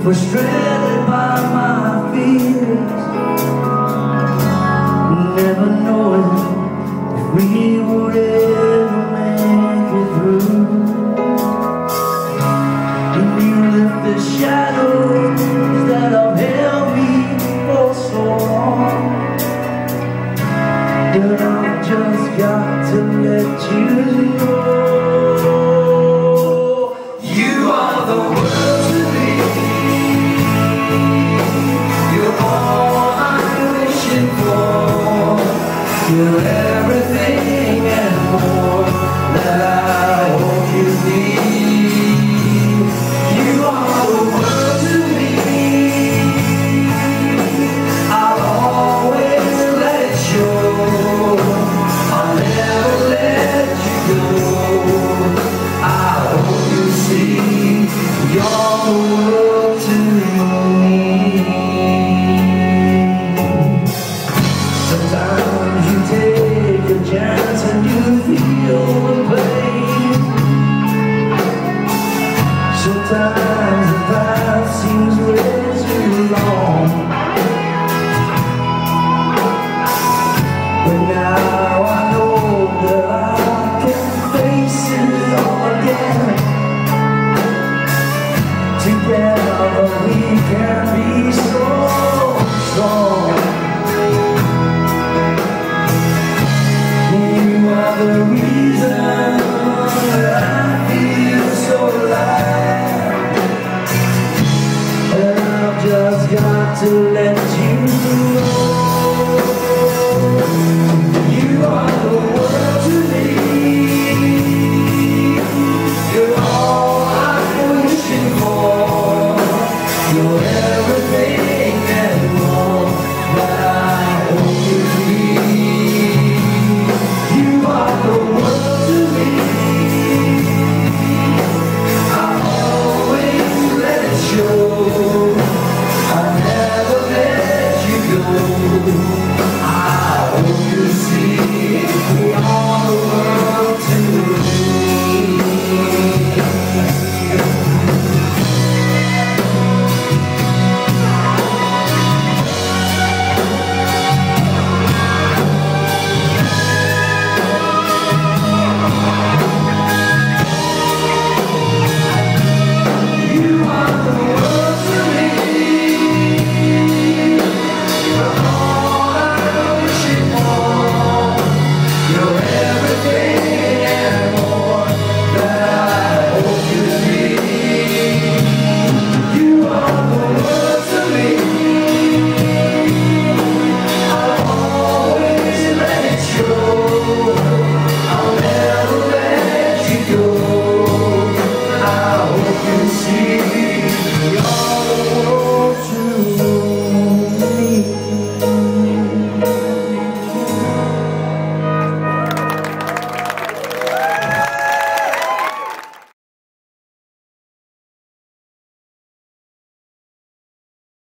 frustrated by my fears, never knowing if we would ever make it through. And you lift the shadows that have held me for so long, and I've just got to let you know. You are the world to me. You're all I'm wishing for. You're everything and more that I hope you need. You are the world to me. I'll always let it show. I'll never let you go. I hope you see you're the world to me. Sometimes you take a chance and you feel the pain. Sometimes the path seems way too long, but now I know that I can face it all again. Together we can be strong.